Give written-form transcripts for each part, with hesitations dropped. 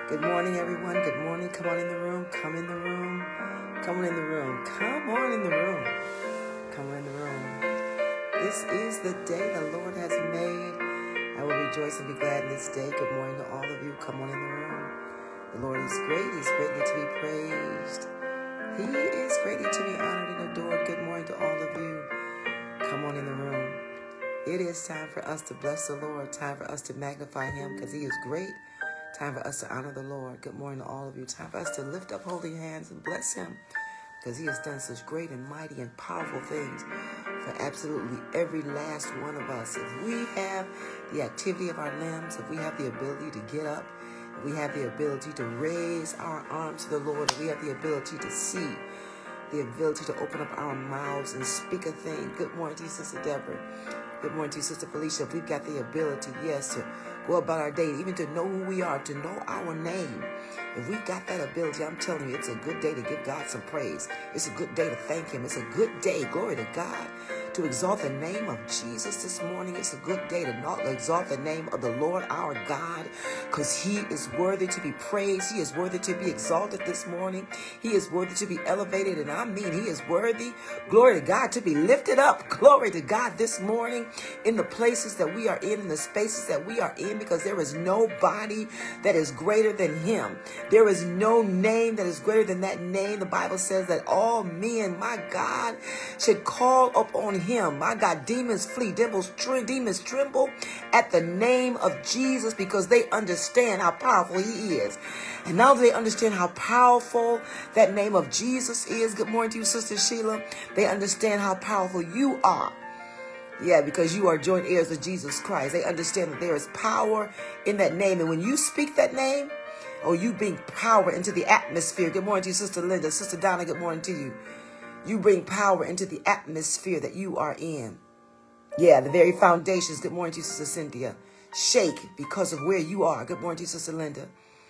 Good morning, everyone. Good morning. Come on in the room. Come in the room. Come on in the room. Come on in the room. Come on in the room. This is the day the Lord has made. I will rejoice and be glad in this day. Good morning to all of you. Come on in the room. The Lord is great. He's greatly to be praised. He is greatly to be honored and adored. Good morning to all of you. Come on in the room. It is time for us to bless the Lord. Time for us to magnify him because he is great. Time for us to honor the Lord. Good morning to all of you. Time for us to lift up holy hands and bless him because he has done such great and mighty and powerful things for absolutely every last one of us. If we have the activity of our limbs, if we have the ability to get up, if we have the ability to raise our arms to the Lord, if we have the ability to see, the ability to open up our mouths and speak a thing. Good morning to you, Sister Deborah. Good morning to you, Sister Felicia. If we've got the ability, yes, to go about our day, even to know who we are, to know our name. If we've got that ability, I'm telling you, it's a good day to give God some praise. It's a good day to thank him. It's a good day, glory to God, to exalt the name of Jesus this morning. It's a good day to not exalt the name of the Lord our God because he is worthy to be praised. He is worthy to be exalted this morning. He is worthy to be elevated, and I mean he is worthy, glory to God, to be lifted up. Glory to God this morning in the places that we are in the spaces that we are in, because there is nobody that is greater than him. There is no name that is greater than that name. The Bible says that all men, my God, should call upon him. My God, demons flee, demons tremble at the name of Jesus because they understand how powerful he is. And now that they understand how powerful that name of Jesus is, good morning to you, Sister Sheila, they understand how powerful you are. Yeah, because you are joint heirs with Jesus Christ. They understand that there is power in that name. And when you speak that name, you bring power into the atmosphere. Good morning to you, Sister Linda. Sister Donna, good morning to you. You bring power into the atmosphere that you are in. Yeah, the very foundations. Good morning to you, Sister Cynthia. Shake because of where you are. Good morning to you, Sister Linda.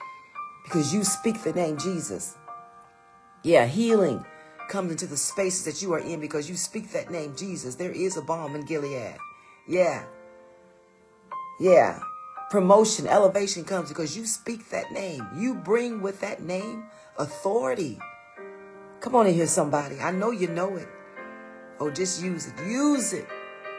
Because you speak the name Jesus. Yeah, healing comes into the spaces that you are in because you speak that name Jesus. There is a balm in Gilead. Yeah. Promotion, elevation comes because you speak that name. You bring with that name authority. Come on in here, somebody. I know you know it. Oh, just use it. Use it.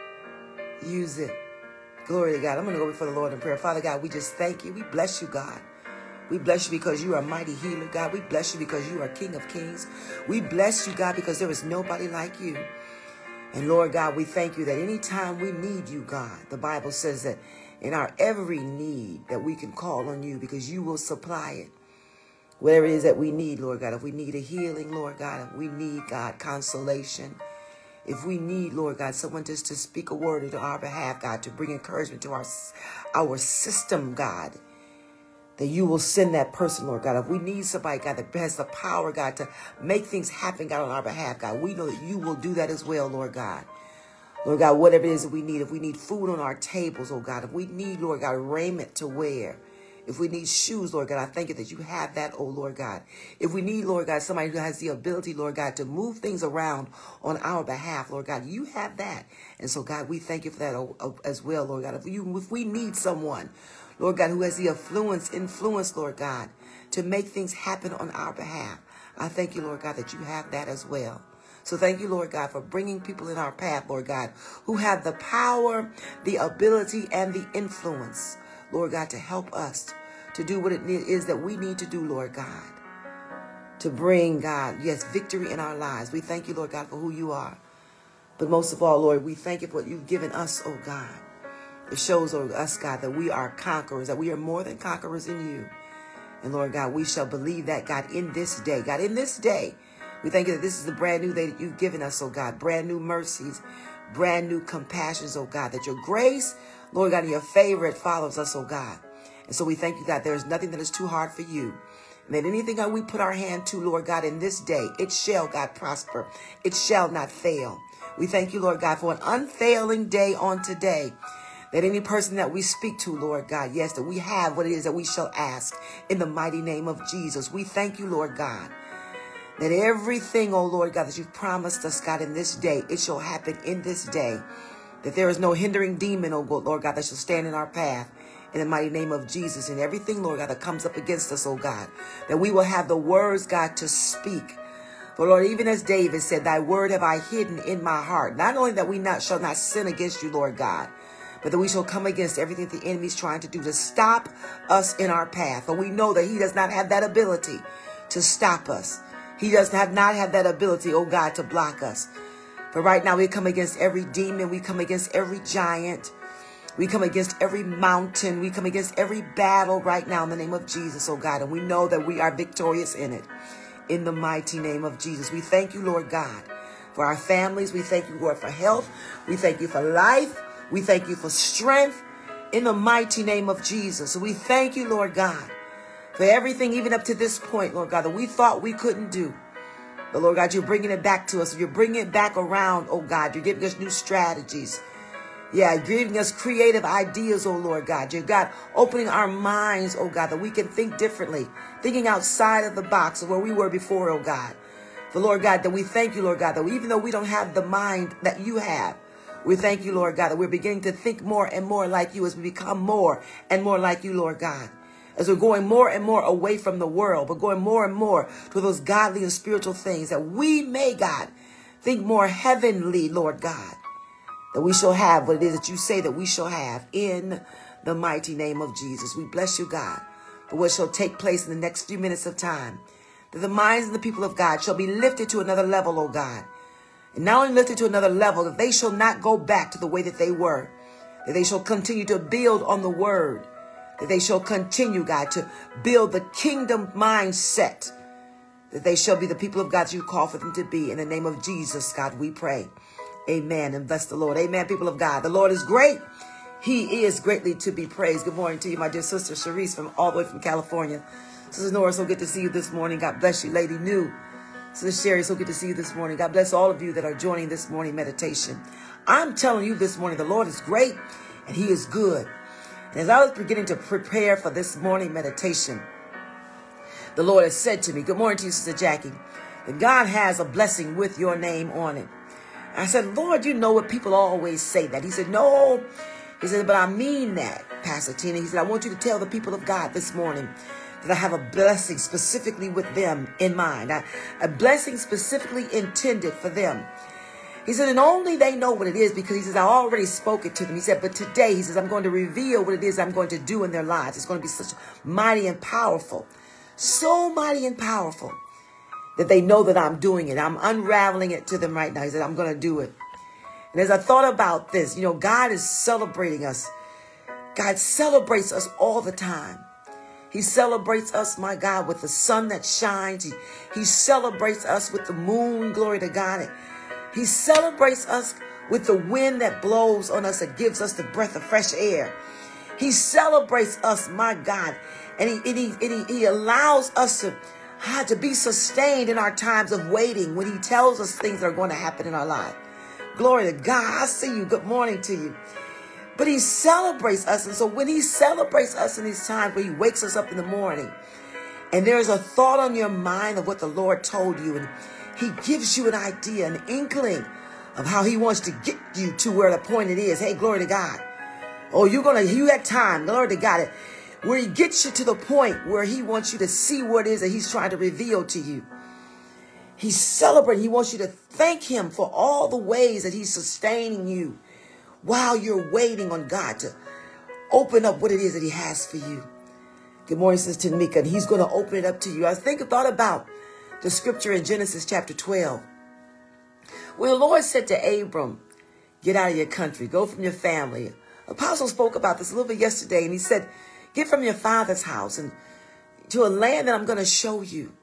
Use it. Glory to God. I'm going to go before the Lord in prayer. Father God, we just thank you. We bless you, God. We bless you because you are a mighty healer, God. We bless you because you are King of Kings. We bless you, God, because there is nobody like you. And Lord God, we thank you that anytime we need you, God, the Bible says that in our every need that we can call on you because you will supply it. Whatever it is that we need, Lord God, if we need a healing, Lord God, if we need, God, consolation, if we need, Lord God, someone just to speak a word into our behalf, God, to bring encouragement to our system, God, that you will send that person, Lord God. If we need somebody, God, that has the power, God, to make things happen, God, on our behalf, God, we know that you will do that as well, Lord God. Lord God, whatever it is that we need, if we need food on our tables, oh God, if we need, Lord God, raiment to wear, if we need shoes, Lord God, I thank you that you have that, oh Lord God. If we need, Lord God, somebody who has the ability, Lord God, to move things around on our behalf, Lord God, you have that. And so, God, we thank you for that as well, Lord God. If we need someone, Lord God, who has the influence, Lord God, to make things happen on our behalf, I thank you, Lord God, that you have that as well. So thank you, Lord God, for bringing people in our path, Lord God, who have the power, the ability, and the influence, Lord God, to help us to do what it is that we need to do, Lord God, to bring, God, yes, victory in our lives. We thank you, Lord God, for who you are. But most of all, Lord, we thank you for what you've given us, oh God. It shows us, God, that we are conquerors, that we are more than conquerors in you. And Lord God, we shall believe that, God, in this day. God, in this day, we thank you that this is the brand new day that you've given us, oh God. Brand new mercies, brand new compassions, oh God. That your grace, Lord God, and your favor, it follows us, oh God. And so we thank you, God, there is nothing that is too hard for you. And that anything that we put our hand to, Lord God, in this day, it shall, God, prosper. It shall not fail. We thank you, Lord God, for an unfailing day on today. That any person that we speak to, Lord God, yes, that we have what it is that we shall ask in the mighty name of Jesus. We thank you, Lord God, that everything, oh Lord God, that you've promised us, God, in this day, it shall happen in this day. That there is no hindering demon, oh Lord God, that shall stand in our path. in the mighty name of Jesus. And everything, Lord God, that comes up against us, oh God, that we will have the words, God, to speak. For Lord, even as David said, thy word have I hidden in my heart. Not only that we shall not sin against you, Lord God, but that we shall come against everything the enemy is trying to do to stop us in our path. For we know that he does not have that ability to stop us. He does not have that ability, oh God, to block us. But right now we come against every demon. We come against every giant. We come against every mountain. We come against every battle right now in the name of Jesus, oh God. And we know that we are victorious in it. In the mighty name of Jesus. We thank you, Lord God, for our families. We thank you, Lord, for health. We thank you for life. We thank you for strength in the mighty name of Jesus. So we thank you, Lord God, for everything, even up to this point, Lord God, that we thought we couldn't do. But Lord God, you're bringing it back to us. You're bringing it back around, oh God. You're giving us new strategies. Yeah, you're giving us creative ideas, oh Lord God. You're God opening our minds, oh God, that we can think differently, thinking outside of the box of where we were before, oh God. For Lord God, that we thank you, Lord God, that even though we don't have the mind that you have, we thank you, Lord God, that we're beginning to think more and more like you as we become more and more like you, Lord God. As we're going more and more away from the world, but going more and more to those godly and spiritual things, that we may, God, think more heavenly, Lord God. That we shall have what it is that you say that we shall have in the mighty name of Jesus. We bless you, God, for what shall take place in the next few minutes of time. That the minds of the people of God shall be lifted to another level, oh God. And not only lifted to another level, that they shall not go back to the way that they were. That they shall continue to build on the word. That they shall continue, God, to build the kingdom mindset. That they shall be the people of God that you call for them to be. In the name of Jesus, God, we pray. Amen. And bless the Lord. Amen, people of God. The Lord is great. He is greatly to be praised. Good morning to you, my dear sister Sharice, from all the way from California. Sister Nora, so good to see you this morning. God bless you, Lady New. Sister Sherry, so good to see you this morning. God bless all of you that are joining this morning meditation. I'm telling you this morning, the Lord is great and he is good. And as I was beginning to prepare for this morning meditation, the Lord has said to me, good morning to you, Sister Jackie, that God has a blessing with your name on it. I said, Lord, you know what people always say that. He said, no. He said, but I mean that, Pastor Tina. He said, I want you to tell the people of God this morning that I have a blessing specifically with them in mind. A blessing specifically intended for them. He said, and only they know what it is because he says, I already spoke it to them. He said, but today, he says, I'm going to reveal what it is I'm going to do in their lives. It's going to be such mighty and powerful. So mighty and powerful that they know that I'm doing it. I'm unraveling it to them right now. He said, I'm going to do it. And as I thought about this, you know, God is celebrating us. God celebrates us all the time. He celebrates us, my God, with the sun that shines. He celebrates us with the moon, glory to God. He celebrates us with the wind that blows on us and gives us the breath of fresh air. He celebrates us, my God. And he allows us to be sustained in our times of waiting when he tells us things that are going to happen in our life. Glory to God. I see you. Good morning to you. But he celebrates us. And so when he celebrates us in these times where he wakes us up in the morning and there's a thought on your mind of what the Lord told you, and he gives you an idea, an inkling of how he wants to get you to where the point it is. Hey, glory to God. Oh, you got time. Glory to God. Where he gets you to the point where he wants you to see what it is that he's trying to reveal to you. He's celebrating. He wants you to thank him for all the ways that he's sustaining you while you're waiting on God to open up what it is that he has for you. Good morning, Sister Tamika. And he's going to open it up to you. I thought about the scripture in Genesis chapter 12, where the Lord said to Abram, get out of your country, go from your family. Apostle spoke about this a little bit yesterday, and he said, get from your father's house and to a land that I'm going to show you.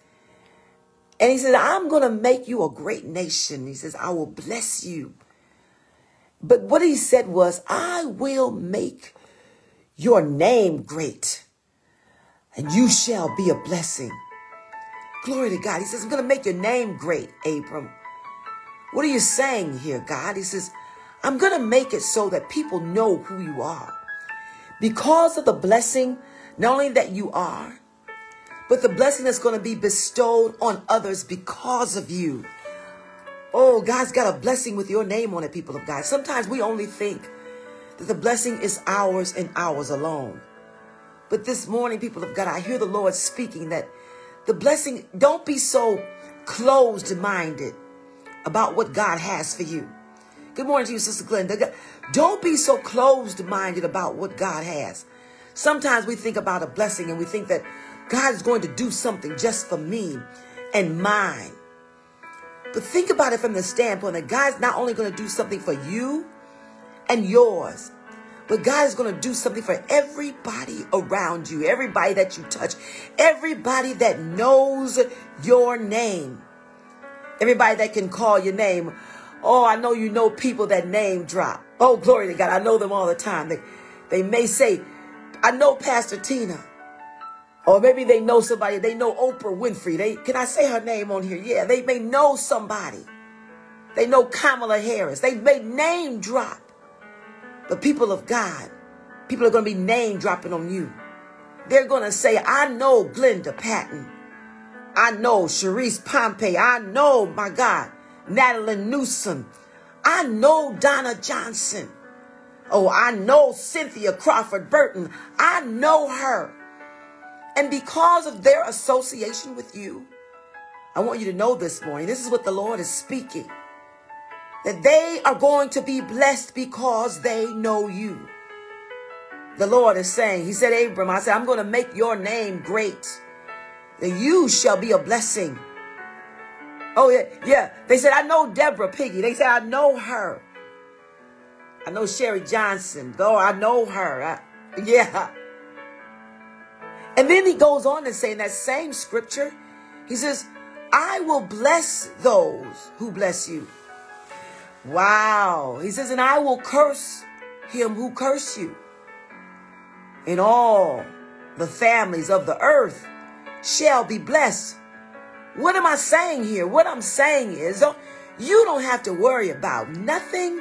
And he said, I'm going to make you a great nation. He says, I will bless you. But what he said was, I will make your name great, and you shall be a blessing. Glory to God. He says, I'm going to make your name great, Abram. What are you saying here, God? He says, I'm going to make it so that people know who you are. Because of the blessing, not only that you are, but the blessing that's going to be bestowed on others because of you. Oh, God's got a blessing with your name on it, people of God. Sometimes we only think that the blessing is ours and ours alone. But this morning, people of God, I hear the Lord speaking that the blessing, don't be so closed-minded about what God has for you. Good morning to you, Sister Glenda. Don't be so closed-minded about what God has. Sometimes we think about a blessing and we think that God is going to do something just for me and mine. But think about it from the standpoint that God's not only going to do something for you and yours, but God is going to do something for everybody around you, everybody that you touch, everybody that knows your name, everybody that can call your name. Oh, I know you know people that name drop. Oh, glory to God. I know them all the time. They may say, I know Pastor Tina. Or maybe they know somebody. They know Oprah Winfrey. Can I say her name on here? Yeah, they may know somebody. They know Kamala Harris. They may name drop. But people of God, people are going to be name dropping on you. They're going to say, I know Glenda Patton. I know Sharice Pompey. I know, my God, Natalie Newsom. I know Donna Johnson. Oh, I know Cynthia Crawford Burton. I know her. And because of their association with you, I want you to know this morning, this is what the Lord is speaking, that they are going to be blessed because they know you. The Lord is saying, he said, Abram, I said, I'm going to make your name great, that you shall be a blessing. Oh, yeah. They said, I know Deborah Piggy. They said, I know her. I know Sherry Johnson. Oh, I know her. Yeah. And then he goes on to say in that same scripture, he says, I will bless those who bless you. Wow. He says, and I will curse him who curse you. And all the families of the earth shall be blessed. What am I saying here? What I'm saying is, you don't have to worry about nothing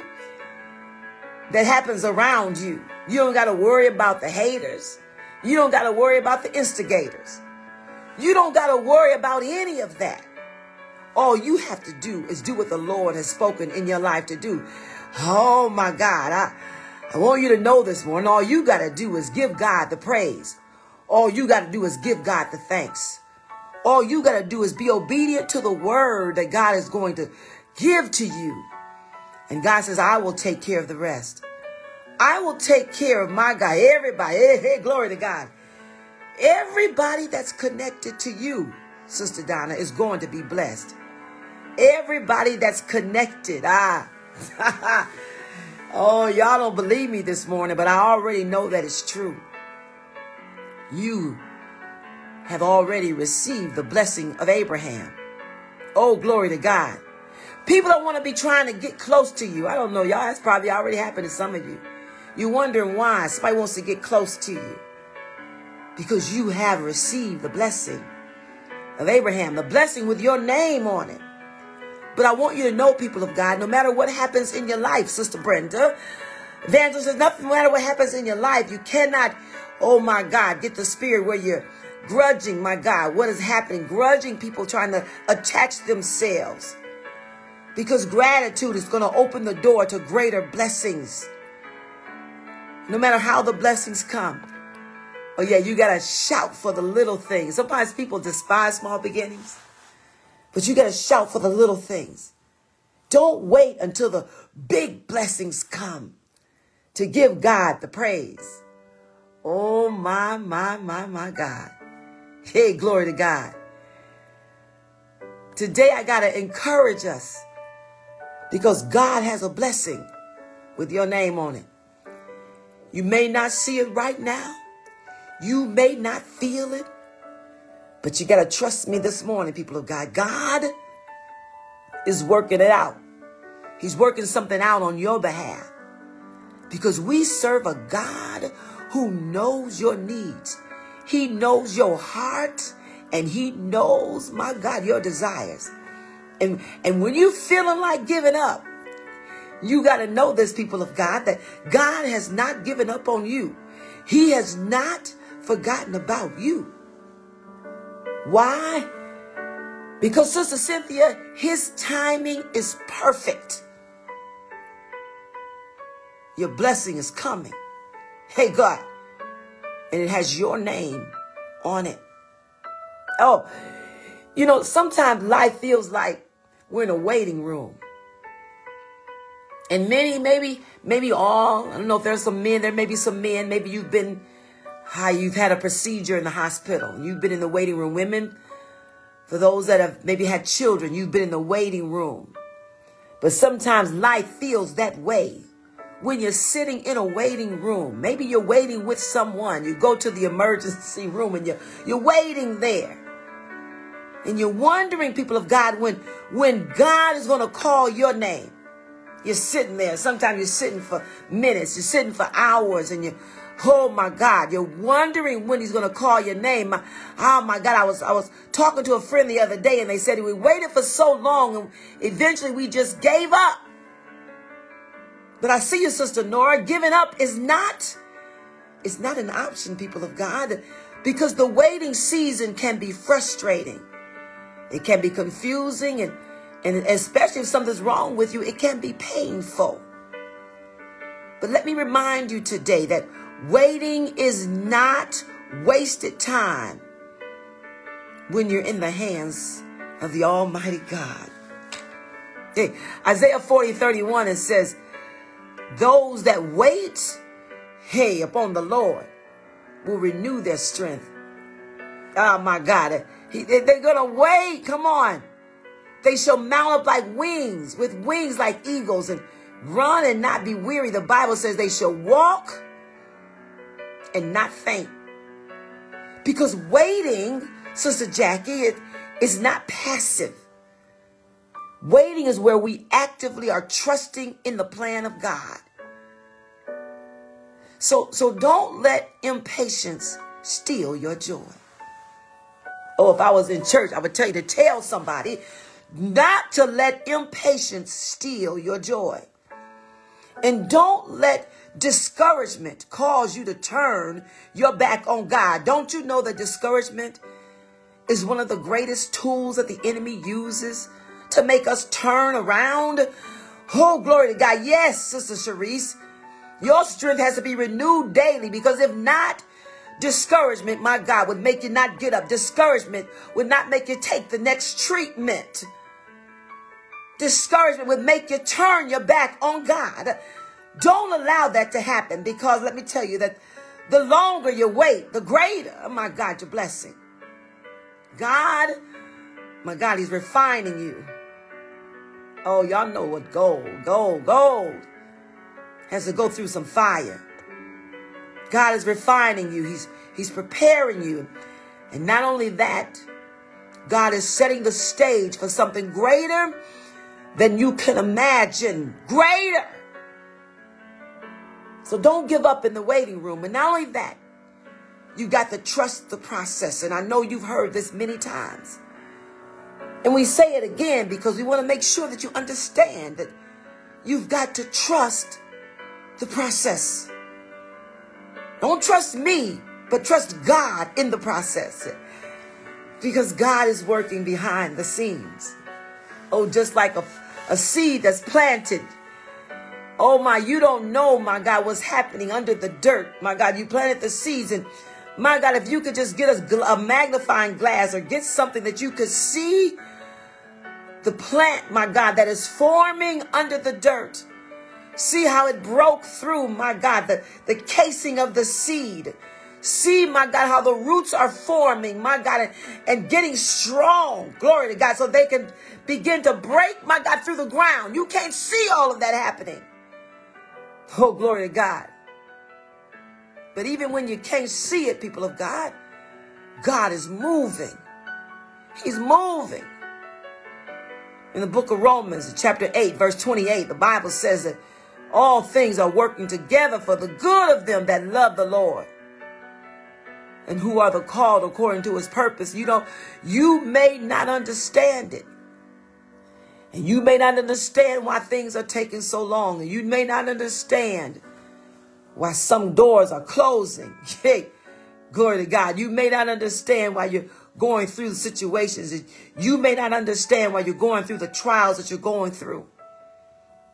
that happens around you. You don't got to worry about the haters. You don't got to worry about the instigators. You don't got to worry about any of that. All you have to do is do what the Lord has spoken in your life to do. Oh, my God. I want you to know this morning. All you got to do is give God the praise. All you got to do is give God the thanks. All you got to do is be obedient to the word that God is going to give to you. And God says, I will take care of the rest. I will take care of my God. Everybody, hey, glory to God. Everybody that's connected to you, Sister Donna, is going to be blessed. Everybody that's connected. Oh, y'all don't believe me this morning, but I already know that it's true. You have already received the blessing of Abraham. Oh, glory to God. People don't want to be trying to get close to you. I don't know, y'all. That's probably already happened to some of you. You're wondering why somebody wants to get close to you. Because you have received the blessing of Abraham, the blessing with your name on it. But I want you to know, people of God, no matter what happens in your life, Sister Brenda, Evangelist says, no matter what happens in your life, you cannot, oh my God, get the spirit where you're grudging, my God, what is happening, grudging people trying to attach themselves. Because gratitude is going to open the door to greater blessings. No matter how the blessings come. Oh yeah, you got to shout for the little things. Sometimes people despise small beginnings. But you got to shout for the little things. Don't wait until the big blessings come to give God the praise. Oh my God. Hey, glory to God. Today I got to encourage us because God has a blessing with your name on it. You may not see it right now. You may not feel it. But you got to trust me this morning, people of God. God is working it out. He's working something out on your behalf. Because we serve a God who knows your needs. He knows your heart. And he knows, my God, your desires. And when you're feeling like giving up, you got to know this, people of God, that God has not given up on you. He has not forgotten about you. Why? Because, Sister Cynthia, his timing is perfect. Your blessing is coming. Hey, God. And it has your name on it. Oh, you know, sometimes life feels like we're in a waiting room. And many, maybe all, I don't know if there's some men, there may be some men, maybe you've had a procedure in the hospital. You've been in the waiting room. Women, for those that have maybe had children, you've been in the waiting room. But sometimes life feels that way. When you're sitting in a waiting room, maybe you're waiting with someone. You go to the emergency room and you're waiting there. And you're wondering, people of God, when God is going to call your name. You're sitting there. Sometimes you're sitting for minutes. You're sitting for hours. And oh my God, you're wondering when he's going to call your name. Oh my God, I was talking to a friend the other day and they said we waited for so long and eventually we just gave up. But I see you, Sister Nora, giving up is not an option, people of God, because the waiting season can be frustrating. It can be confusing and especially if something's wrong with you, it can be painful. But let me remind you today that waiting is not wasted time when you're in the hands of the Almighty God. Hey, Isaiah 40:31, it says, those that wait, upon the Lord will renew their strength. Oh my God, they're going to wait. Come on. They shall mount up like wings, with wings like eagles, and run and not be weary. The Bible says they shall walk and not faint. Because waiting, Sister Jackie, is not passive. Waiting is where we actively are trusting in the plan of God. So don't let impatience steal your joy. Oh, if I was in church, I would tell you to tell somebody not to let impatience steal your joy. And don't let discouragement cause you to turn your back on God. Don't you know that discouragement is one of the greatest tools that the enemy uses to make us turn around? Oh, glory to God. Yes, Sister Sharice, your strength has to be renewed daily, because if not, discouragement, my God, would make you not get up. Discouragement would not make you take the next treatment. Discouragement would make you turn your back on God. Don't allow that to happen, because let me tell you that the longer you wait, the greater, oh my God, your blessing. God, my God, he's refining you. Oh, y'all know what gold has to go through some fire. God is refining you. He's preparing you. And not only that, God is setting the stage for something greater than you can imagine. Greater. So don't give up in the waiting room. And not only that, you got to trust the process. And I know you've heard this many times. And we say it again because we want to make sure that you understand that you've got to trust the process. Don't trust me, but trust God in the process. Because God is working behind the scenes. Oh, just like a seed that's planted. Oh my, you don't know, my God, what's happening under the dirt. My God, you planted the seeds, and my God, if you could just get a magnifying glass or get something that you could see the plant, my God, that is forming under the dirt. See how it broke through, my God, the casing of the seed. See, my God, how the roots are forming, my God, and getting strong. Glory to God, so they can begin to break, my God, through the ground. You can't see all of that happening. Oh, glory to God. But even when you can't see it, people of God, God is moving. He's moving. In the book of Romans, chapter 8, verse 28, the Bible says that all things are working together for the good of them that love the Lord and who are the called according to his purpose. You may not understand it. And you may not understand why things are taking so long. And you may not understand why some doors are closing. Hey, glory to God. You may not understand why you're going through the situations. You may not understand why you're going through the trials that you're going through.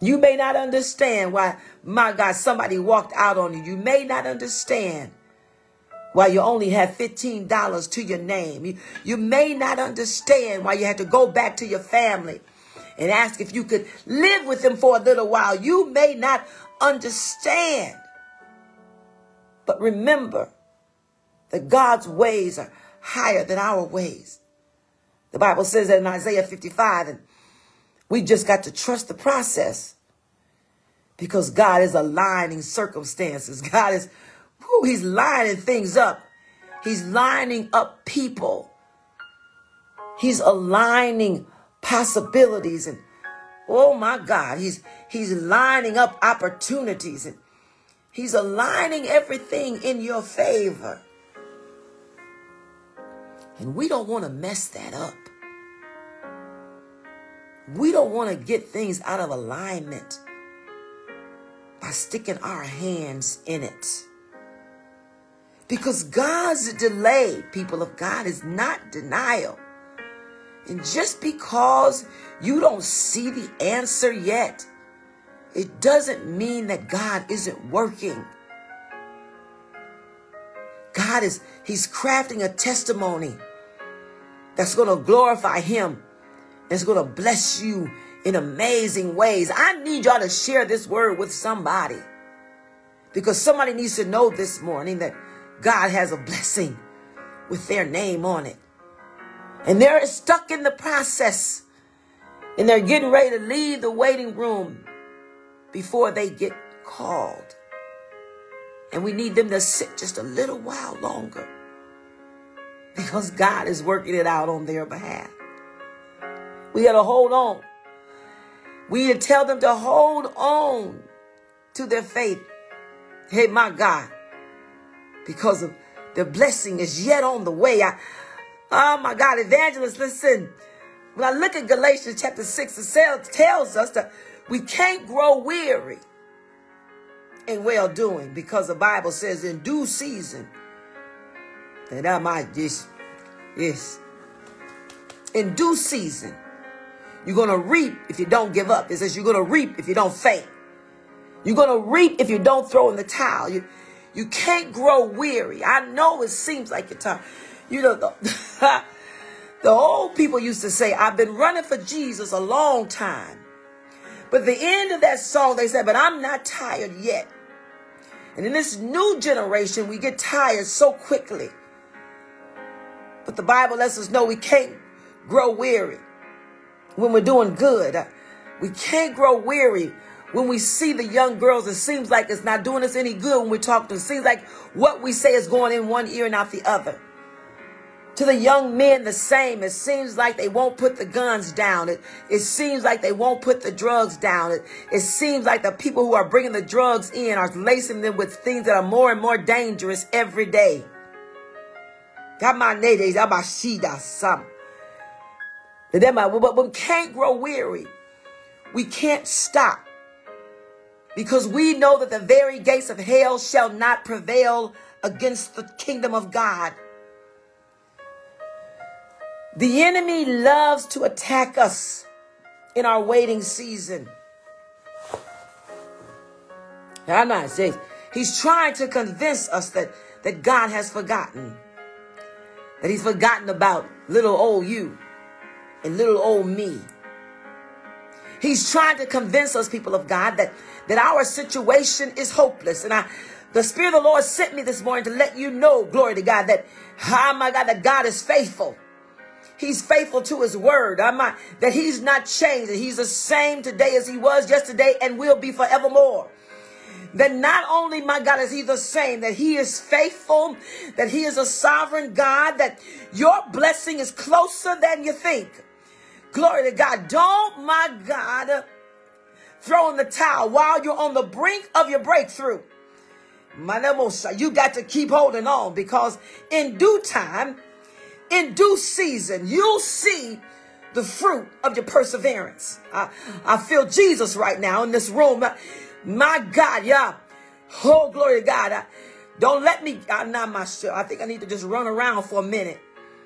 You may not understand why, my God, somebody walked out on you. You may not understand why you only have $15 to your name. You may not understand why you had to go back to your family and ask if you could live with them for a little while. You may not understand. But remember that God's ways are higher than our ways. The Bible says that in Isaiah 55, and we just got to trust the process because God is aligning circumstances. God is, he's lining things up. He's lining up people. He's aligning possibilities. And oh my God, he's lining up opportunities. And he's aligning everything in your favor. And we don't want to mess that up. We don't want to get things out of alignment by sticking our hands in it. Because God's delay, people of God, is not denial. And just because you don't see the answer yet, it doesn't mean that God isn't working. He's crafting a testimony that's going to glorify him. It's going to bless you in amazing ways. I need y'all to share this word with somebody, because somebody needs to know this morning that God has a blessing with their name on it. And they're stuck in the process, and they're getting ready to leave the waiting room before they get called. And we need them to sit just a little while longer, because God is working it out on their behalf. We got to hold on. We need to tell them to hold on to their faith. Hey, my God, because of the blessing is yet on the way. Oh, my God, evangelists, listen. When I look at Galatians chapter 6, it tells us that we can't grow weary in well-doing, because the Bible says in due season, and I might just, yes, in due season, you're going to reap if you don't give up. It says you're going to reap if you don't faint. You're going to reap if you don't throw in the towel. You can't grow weary. I know it seems like you're tired. You know, the old people used to say, I've been running for Jesus a long time. But at the end of that song, they said, but I'm not tired yet. And in this new generation, we get tired so quickly. But the Bible lets us know we can't grow weary when we're doing good. We can't grow weary when we see the young girls. It seems like it's not doing us any good when we talk to them. It seems like what we say is going in one ear and out the other. To the young men, the same. It seems like they won't put the guns down. It seems like they won't put the drugs down. It seems like the people who are bringing the drugs in are lacing them with things that are more and more dangerous every day. But we can't grow weary. We can't stop, because we know that the very gates of hell shall not prevail against the kingdom of God. The enemy loves to attack us in our waiting season. I'm not saying he's trying to convince us that God has forgotten, that he's forgotten about little old you and little old me. He's trying to convince us, people of God, that our situation is hopeless. And the Spirit of the Lord sent me this morning to let you know, glory to God, that, oh my God, that God is faithful. He's faithful to his word. That he's not changed. That he's the same today as he was yesterday and will be forevermore. That not only, my God, is he the same, that he is faithful, that he is a sovereign God, that your blessing is closer than you think. Glory to God. Don't, my God, throw in the towel while you're on the brink of your breakthrough. You got to keep holding on, because in due time, in due season, you'll see the fruit of your perseverance. I feel Jesus right now in this room. My God, yeah. Oh, glory to God. Don't let me, I'm not myself. I think I need to just run around for a minute.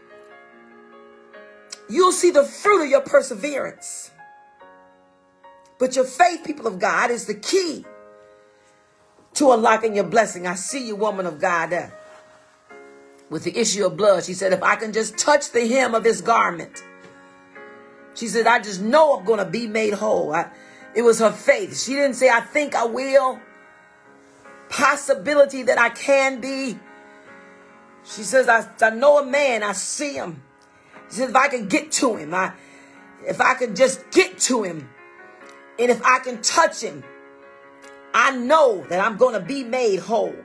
You'll see the fruit of your perseverance. But your faith, people of God, is the key to unlocking your blessing. I see you, woman of God, with the issue of blood. She said, if I can just touch the hem of his garment. She said, I just know I'm going to be made whole. It was her faith. She didn't say, I think I will. Possibility that I can be. She says, I know a man. I see him. She says, if I can get to him, if I can just get to him, and if I can touch him, I know that I'm going to be made whole.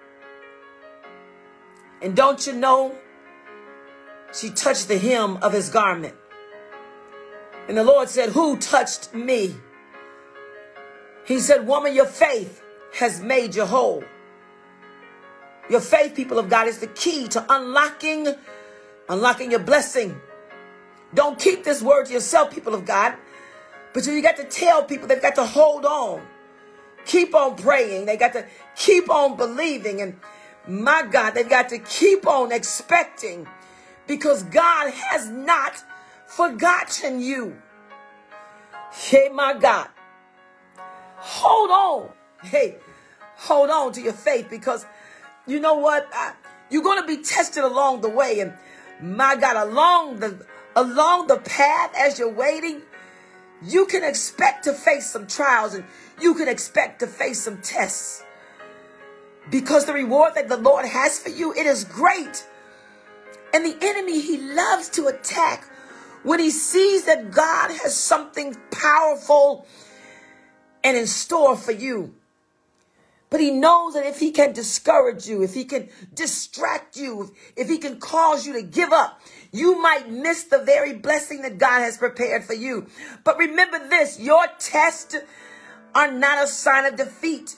And don't you know, she touched the hem of his garment. And the Lord said, who touched me? He said, woman, your faith has made you whole. Your faith, people of God, is the key to unlocking your blessing. Don't keep this word to yourself, people of God. But you got to tell people they've got to hold on. Keep on praying. They got to keep on believing. And my God, they've got to keep on expecting, because God has not forgotten you. Hey, my God. Hold on. Hey, hold on to your faith, because you know what? You're going to be tested along the way. And my God, along the path as you're waiting, you can expect to face some trials, and you can expect to face some tests, because the reward that the Lord has for you, it is great. And the enemy, he loves to attack when he sees that God has something powerful and in store for you. But he knows that if he can discourage you, if he can distract you, if he can cause you to give up, you might miss the very blessing that God has prepared for you. But remember this, your tests are not a sign of defeat.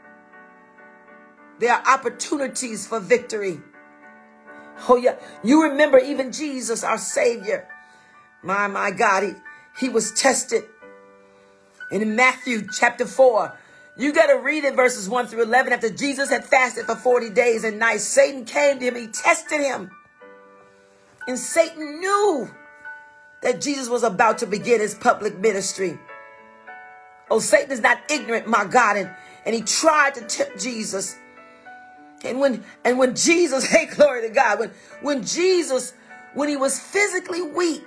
They are opportunities for victory. Oh yeah, you remember even Jesus, our Savior. My God, he was tested. And in Matthew chapter 4, you got to read it, verses 1 through 11. After Jesus had fasted for 40 days and nights, Satan came to him. He tested him. And Satan knew that Jesus was about to begin his public ministry. Oh, Satan is not ignorant, my God. And he tried to tempt Jesus. And when Jesus, hey, glory to God, when Jesus, when he was physically weak,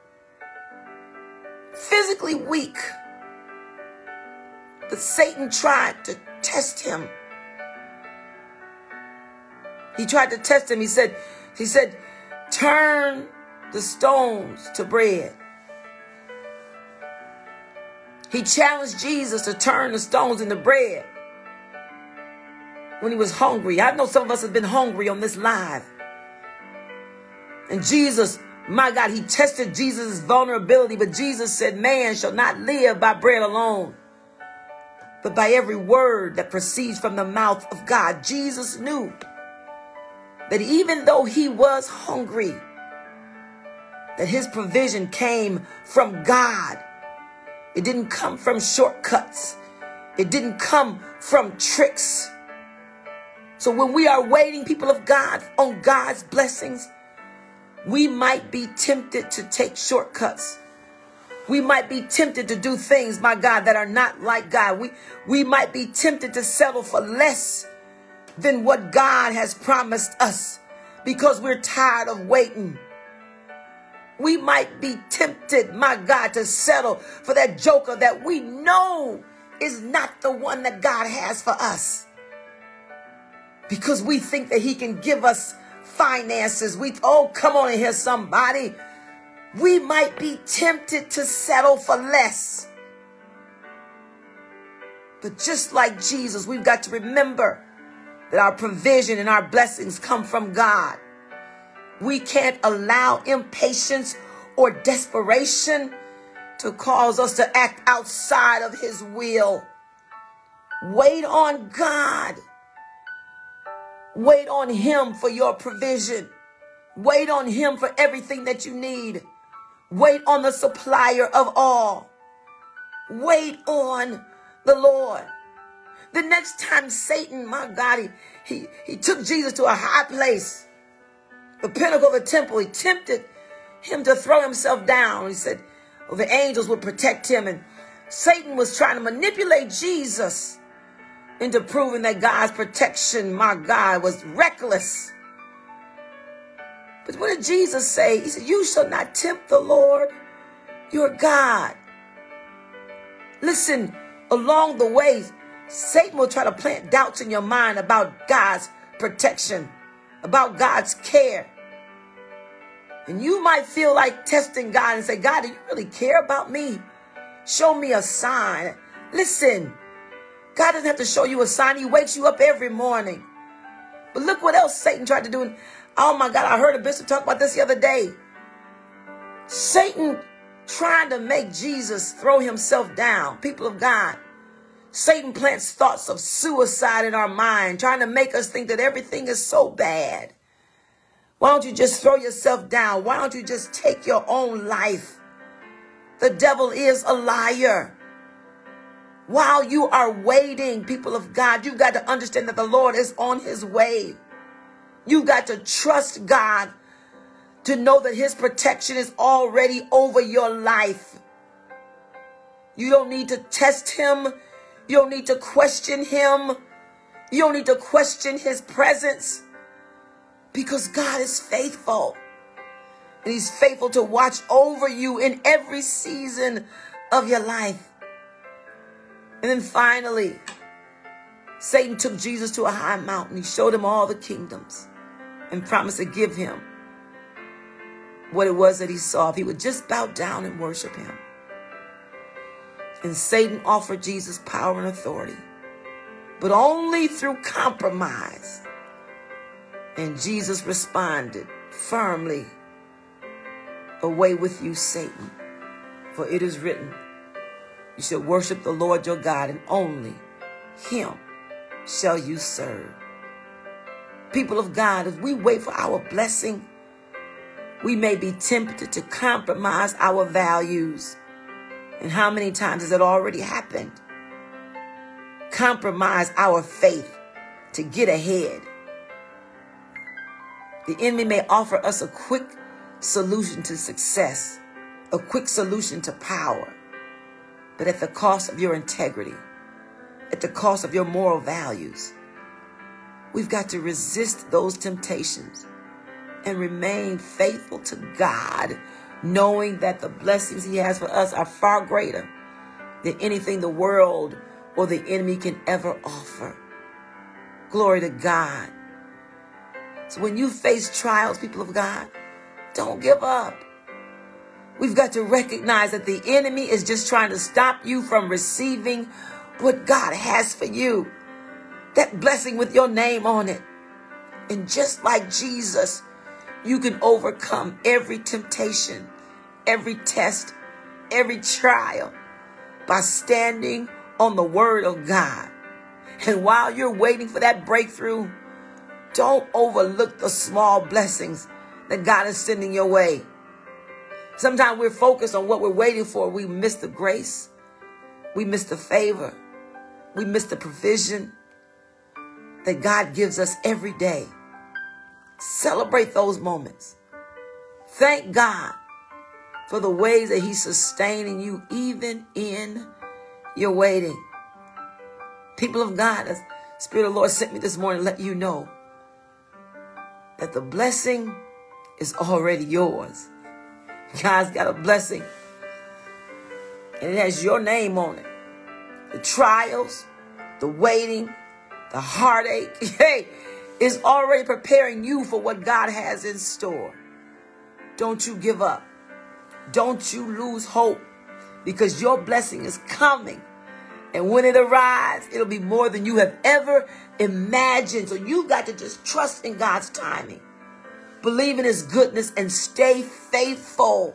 but Satan tried to test him. He tried to test him. He said, turn the stones to bread. He challenged Jesus to turn the stones into bread when he was hungry. I know some of us have been hungry on this live. And Jesus, my God, he tested Jesus' vulnerability. But Jesus said, man shall not live by bread alone, but by every word that proceeds from the mouth of God. Jesus knew that even though he was hungry, that his provision came from God. It didn't come from shortcuts. It didn't come from tricks. So when we are waiting, people of God, on God's blessings, we might be tempted to take shortcuts. We might be tempted to do things, my God, that are not like God. We might be tempted to settle for less than what God has promised us because we're tired of waiting. We might be tempted, my God, to settle for that joker that we know is not the one that God has for us, because we think that he can give us finances. Oh, come on in here, somebody. We might be tempted to settle for less. But just like Jesus, we've got to remember that our provision and our blessings come from God. We can't allow impatience or desperation to cause us to act outside of his will. Wait on God. Wait on him for your provision. Wait on him for everything that you need. Wait on the supplier of all. Wait on the Lord. The next time Satan, my God, he took Jesus to a high place, the pinnacle of the temple. He tempted him to throw himself down. He said, the angels would protect him. And Satan was trying to manipulate Jesus into proving that God's protection, my God, was reckless. But what did Jesus say? He said, you shall not tempt the Lord your God. Listen, along the way, Satan will try to plant doubts in your mind about God's protection, about God's care. And you might feel like testing God and say, God, do you really care about me? Show me a sign. Listen, God doesn't have to show you a sign. He wakes you up every morning. But look what else Satan tried to do. Oh my God, I heard a bishop talk about this the other day. Satan trying to make Jesus throw himself down. People of God, Satan plants thoughts of suicide in our mind, trying to make us think that everything is so bad. Why don't you just throw yourself down? Why don't you just take your own life? The devil is a liar. While you are waiting, people of God, you've got to understand that the Lord is on his way. You've got to trust God to know that his protection is already over your life. You don't need to test him. You don't need to question him. You don't need to question his presence, because God is faithful. And he's faithful to watch over you in every season of your life. And then finally, Satan took Jesus to a high mountain. He showed him all the kingdoms and promised to give him what it was that he saw if he would just bow down and worship him. And Satan offered Jesus power and authority, but only through compromise. And Jesus responded firmly, away with you, Satan, for it is written, you shall worship the Lord your God, and only him shall you serve. People of God, as we wait for our blessing, we may be tempted to compromise our values. And how many times has it already happened? Compromise our faith to get ahead. The enemy may offer us a quick solution to success, a quick solution to power, but at the cost of your integrity, at the cost of your moral values. We've got to resist those temptations and remain faithful to God, knowing that the blessings he has for us are far greater than anything the world or the enemy can ever offer. Glory to God. So when you face trials, people of God, don't give up. We've got to recognize that the enemy is just trying to stop you from receiving what God has for you. That blessing with your name on it. And just like Jesus, you can overcome every temptation, every test, every trial by standing on the word of God. And while you're waiting for that breakthrough, don't overlook the small blessings that God is sending your way. Sometimes we're focused on what we're waiting for. We miss the grace. We miss the favor. We miss the provision that God gives us every day. Celebrate those moments. Thank God for the ways that he's sustaining you even in your waiting. People of God, the Spirit of the Lord sent me this morning to let you know that the blessing is already yours. God's got a blessing, and it has your name on it. The trials, the waiting, the heartache, hey, is already preparing you for what God has in store. Don't you give up. Don't you lose hope, because your blessing is coming. And when it arrives, it'll be more than you have ever imagined. So you got to just trust in God's timing. Believe in his goodness and stay faithful.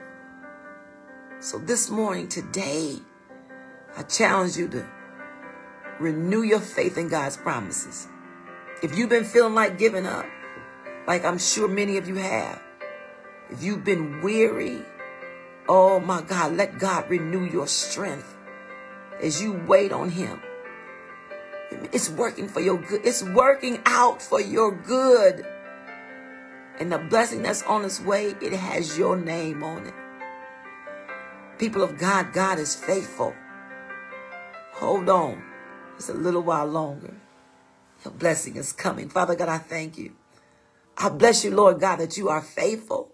So this morning, today, I challenge you to renew your faith in God's promises. If you've been feeling like giving up, like I'm sure many of you have, if you've been weary, oh my God, let God renew your strength as you wait on him. It's working for your good. It's working out for your good. And the blessing that's on its way, it has your name on it. People of God, God is faithful. Hold on. Just a little while longer. Your blessing is coming. Father God, I thank you. I bless you, Lord God, that you are faithful.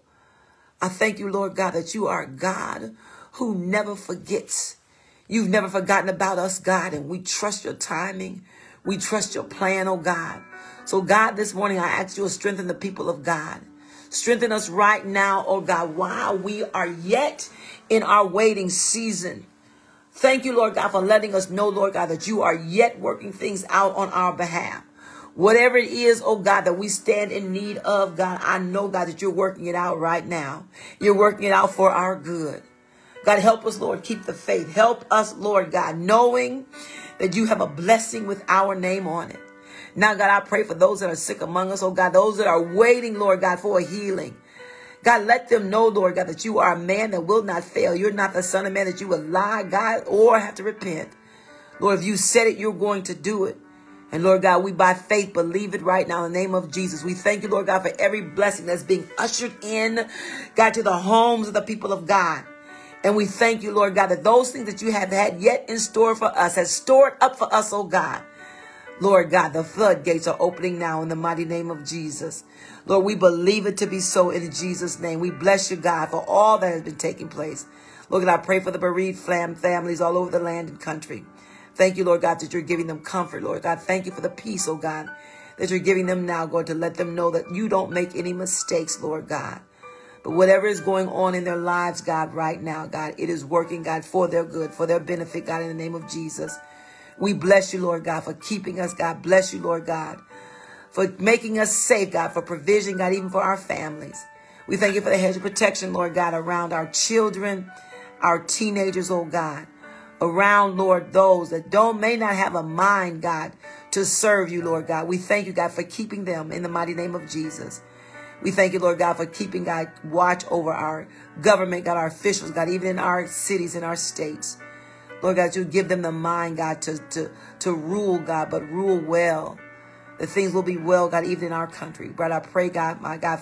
I thank you, Lord God, that you are God who never forgets. You've never forgotten about us, God, and we trust your timing. We trust your plan, oh God. So God, this morning I ask you to strengthen the people of God. Strengthen us right now, oh God, while we are yet in our waiting season. Thank you, Lord God, for letting us know, Lord God, that you are yet working things out on our behalf. Whatever it is, oh God, that we stand in need of, God, I know, God, that you're working it out right now. You're working it out for our good. God, help us, Lord, keep the faith. Help us, Lord God, knowing that you have a blessing with our name on it. Now, God, I pray for those that are sick among us, oh God, those that are waiting, Lord God, for a healing. God, let them know, Lord God, that you are a man that will not fail. You're not the son of man that you will lie, God, or have to repent. Lord, if you said it, you're going to do it. And Lord God, we by faith believe it right now in the name of Jesus. We thank you, Lord God, for every blessing that's being ushered in, God, to the homes of the people of God. And we thank you, Lord God, that those things that you have had yet in store for us has stored up for us, oh God. Lord God, the floodgates are opening now in the mighty name of Jesus. Lord, we believe it to be so in Jesus' name. We bless you, God, for all that has been taking place. Lord God, I pray for the bereaved families all over the land and country. Thank you, Lord God, that you're giving them comfort, Lord God. Thank you for the peace, oh God, that you're giving them now, God, to let them know that you don't make any mistakes, Lord God. But whatever is going on in their lives, God, right now, God, it is working, God, for their good, for their benefit, God, in the name of Jesus. We bless you, Lord God, for keeping us, God. Bless you, Lord God, for making us safe, God, for provision, God, even for our families. We thank you for the hedge of protection, Lord God, around our children, our teenagers, oh God. Around, Lord, those that may not have a mind, God, to serve you, Lord God. We thank you, God, for keeping them in the mighty name of Jesus. We thank you, Lord God, for keeping, God, watch over our government, God, our officials, God, even in our cities and our states. Lord God, you give them the mind, God, to rule, God, but rule well. That things will be well, God, even in our country. But I pray, God, my God,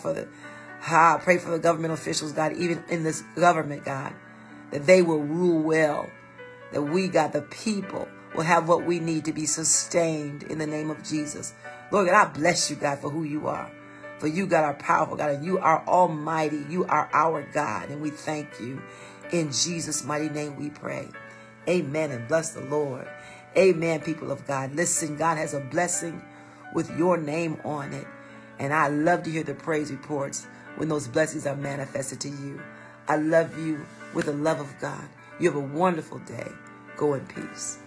I pray for the government officials, God, even in this government, God, that they will rule well. That we, God, the people, will have what we need to be sustained in the name of Jesus. Lord God, I bless you, God, for who you are. For you, God, are powerful, God, and you are almighty. You are our God, and we thank you. In Jesus' mighty name we pray. Amen, and bless the Lord. Amen, people of God. Listen, God has a blessing with your name on it. And I love to hear the praise reports when those blessings are manifested to you. I love you with the love of God. You have a wonderful day. Go in peace.